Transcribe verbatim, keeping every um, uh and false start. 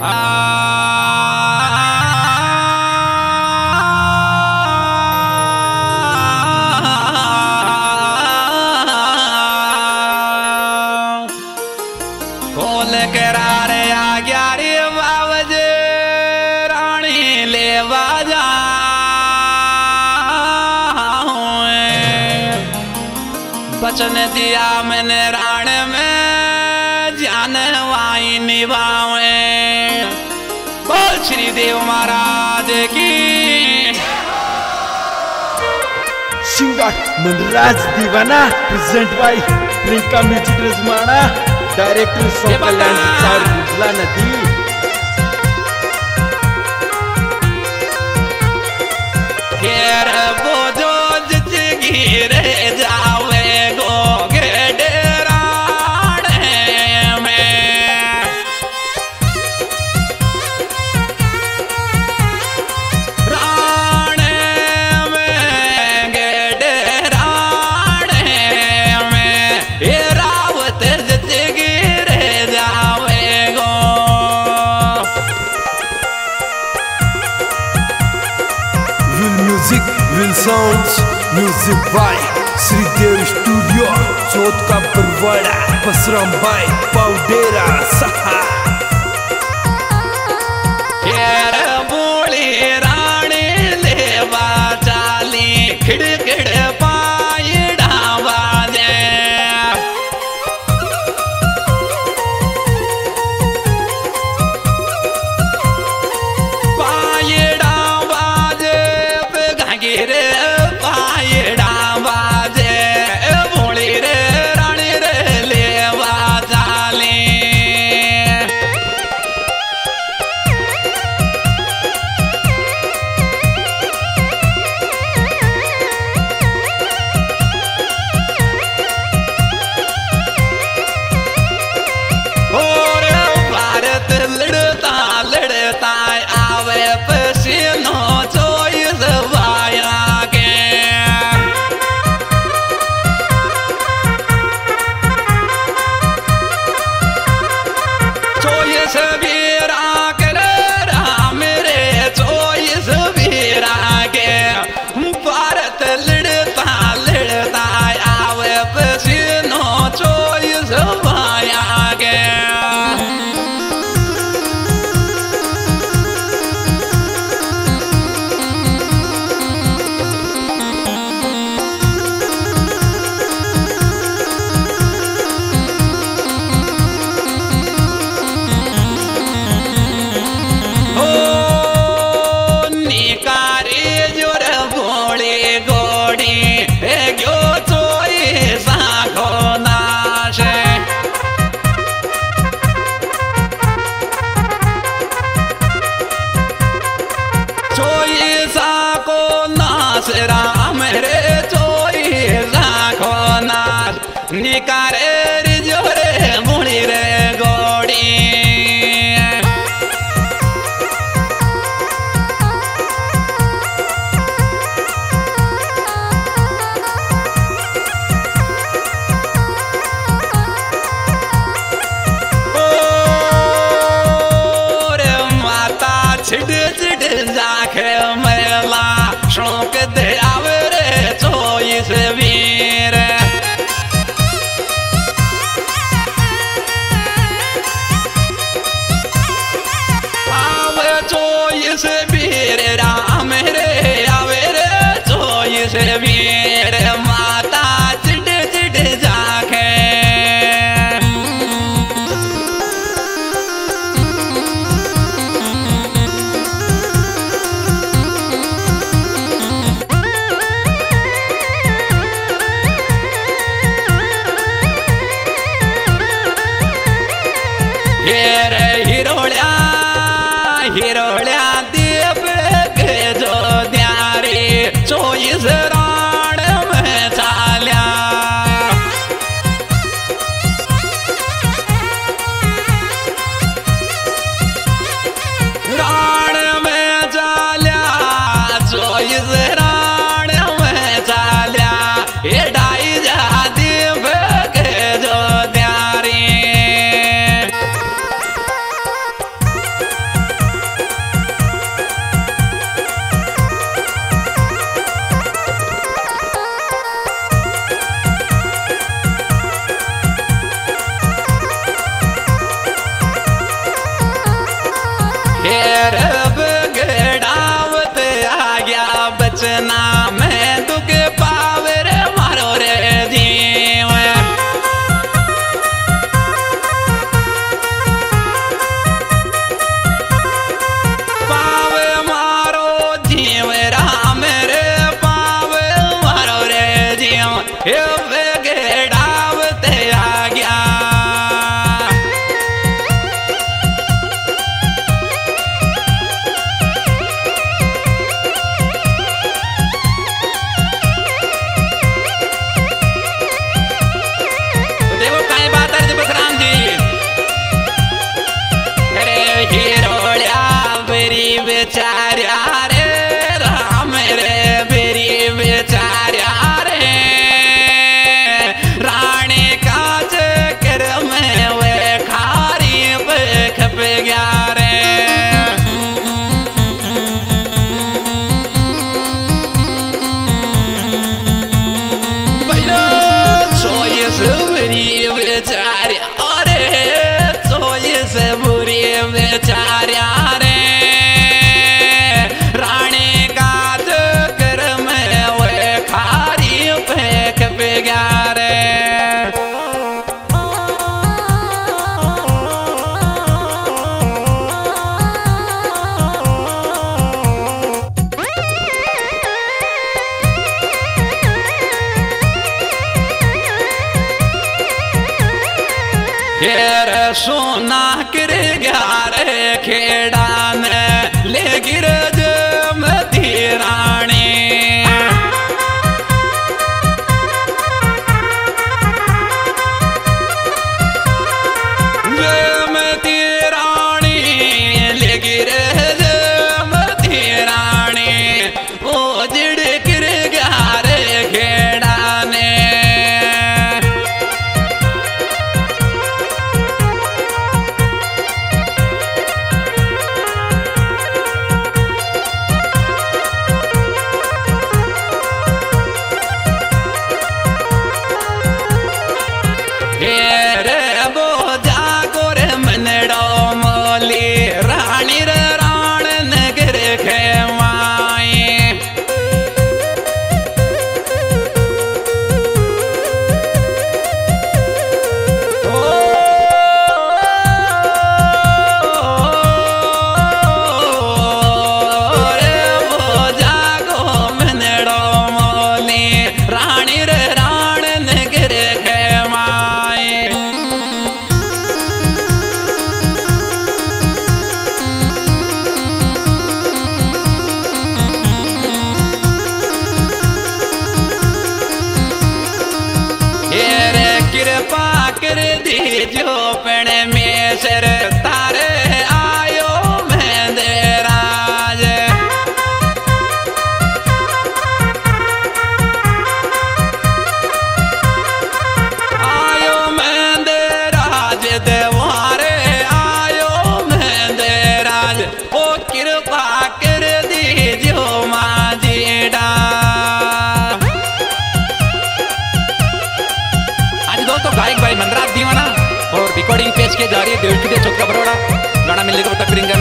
खोल करारे आ गया रे बाबजे रानी ले बाजा बचन दिया मैंने राण में जान वाई निभावे। बोल श्री देव महाराज की। Singer Manraj Deewana present by Priyanka music रजमाना डायरेक्टर सोकलैंड चार गुजला नदी। घेर बोझो जिच गिरे जावे गो गेडराणे में राणे में गेडराणे में ये रावत जिच गिरे जावे गो। विल म्यूजिक विल sounds music by Shridev studio चौथ का परवाड़ा बसराम भाई पाउडेरा सहा। घेर बोली रानी लेवा चाली खिड़खिड़ पायड़ा बाजे पायड़ा बाजे घागिरे पायड़ा बाजे बोली रे रानी रे लेवा चाली। और भारत लड़ता लड़ता आवे पसीनो चोइस वाया के चोइस वीरा के राम रे चोइस वीरा के भारत लड़ता लड़ता आवे पसीनो चोइस वाया के। ओ निकारे जोर भोले गोड़ी ए गयो चोई साखो नाशे चोई साखो नाश राम रे चोई साखो नाश निकारे रे जोरे भोली रे गोड़ी। और माता छिड़ छिड़ जाखे मेला शौक दे आवे रे चोइस वीर आवे चोइस वीर राम रे आवे रे चोइस वीर माता छिड़ छिड़ जाखे। घेर हिरोळ्या हिरोळ्या देव के जो द्यारे चोइस राण में चाल्या राण में चाल्या चोइस राण में चाल्या ये डाई जा देव के जो द्यारे बगड़ावत आ गया बचना में दुख पावे रे मारो रे जीव पावे मारो जीव राम रे पावे मारो रे जीव हे बगड़ावत आ गया बेचार्या रे राम रे बेरी बेचार्या रे रानी का चक्कर में वे खारी पे खप गया रे भैया सोए से बुरी बेचार्या रे सोए से बुरी बेचार्या रे सोना कर गया रे खेड़ा में ले गिर जमती रानी जमती रानी ले गिर जमती रानी ओ जिड़ गिर गया रे खेड़ा ने रानी रे राण नगर खेवाए ओ रे वो जागो मनड़ो मोली रानी रे राण नगर खेवाए कृपा कर दीजो पण में सर तारे आयो मेंदराज आयो मेंदराज देवारे आयो मेंदराज ओ कृपा कर दीजो माजीडा गायक भाई मनराज दीवाना और रिकॉर्डिंग पेज के जरिए डेढ़ चौथ का बरोड़ा गाना मिलने को तक